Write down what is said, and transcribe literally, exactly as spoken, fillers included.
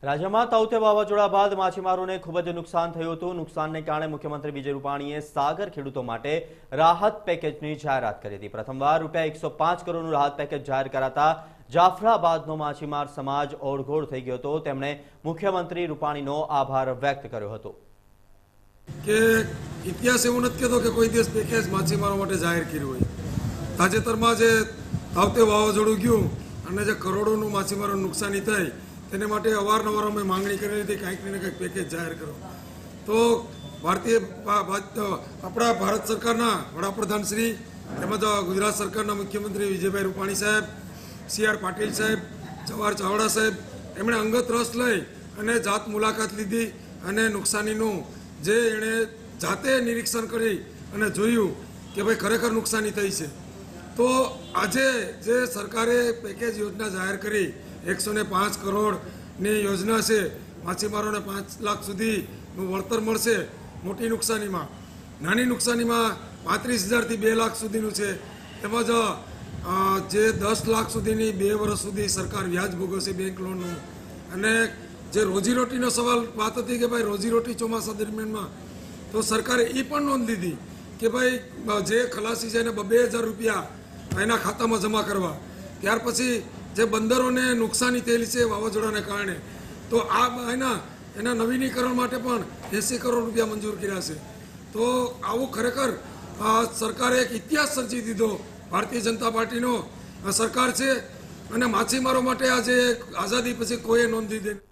રાજ્યમાં તાઉતે વાવાઝોડા બાદ માછીમારોને ખૂબ જ નુકસાન થયું હતું। નુકસાનને કારણે મુખ્યમંત્રી વિજય રૂપાણીએ સાગર ખેડૂતો માટે રાહત પેકેજની જાહેરાત કરી હતી। પ્રથમવાર રૂપિયા એકસો પાંચ કરોડનું રાહત પેકેજ જાહેર કરાતા જાફરાબાદનો માછીમાર સમાજ ઓળઘોળ થઈ ગયો હતો। તેમણે મુખ્યમંત્રી રૂપાણીનો આભાર વ્યક્ત કર્યો હતો કે ઇતિહાસ એવું નથી કહેતો કે કોઈ દિવસ પેકેજ માછીમારો માટે જાહેર કર્યું હોય। તાજેતરમાં જે તાઉતે વાવાઝોડું ગયું અને જે કરોડોનું માછીમારોને નુકસાની થઈ તેને માટે અવારનવાર અમે માંગણી કરેલી હતી કંઈક ને કંઈક પેકેજ જાહેર કરો। તો ભારતીય આપણા ભારત સરકારના વડાપ્રધાન શ્રી તેમજ ગુજરાત સરકારના મુખ્યમંત્રી વિજયભાઈ રૂપાણી સાહેબ, સી આર પાટીલ સાહેબ, જવાહર ચાવડા સાહેબ એમણે અંગત રસ લઈ અને જાત મુલાકાત લીધી અને નુકસાનીનું જે એણે જાતે નિરીક્ષણ કરી અને જોયું કે ભાઈ ખરેખર નુકસાની થઈ છે। તો આજે જે સરકારે પેકેજ યોજના જાહેર કરી એકસો ને પાંચ કરોડની યોજના છે, માછીમારોને પાંચ લાખ સુધીનું વળતર મળશે। મોટી નુકસાનીમાં, નાની નુકસાનીમાં પાંત્રીસ હજારથી બે લાખ સુધીનું છે। તેમજ જે દસ લાખ સુધીની બે વર્ષ સુધી સરકાર વ્યાજ ભોગવશે બેંક લોનનું। અને જે રોજીરોટીનો સવાલ વાત હતી કે ભાઈ રોજીરોટી ચોમાસા દરમિયાનમાં તો સરકારે એ પણ નોંધ લીધી કે ભાઈ જે ખલાસી છે એને બે હજાર રૂપિયા એના ખાતામાં જમા કરવા। ત્યાર પછી જે બંદરોને નુકસાની થયેલી છે વાવાઝોડાને કારણે તો આ એના એના નવીનીકરણ માટે પણ એંસી કરોડ રૂપિયા મંજૂર કર્યા છે। તો આવું ખરેખર સરકારે એક ઇતિહાસ સર્જી દીધો। ભારતીય જનતા પાર્ટીનો સરકાર છે અને માછીમારો માટે આજે આઝાદી પછી કોઈએ નોંધી દે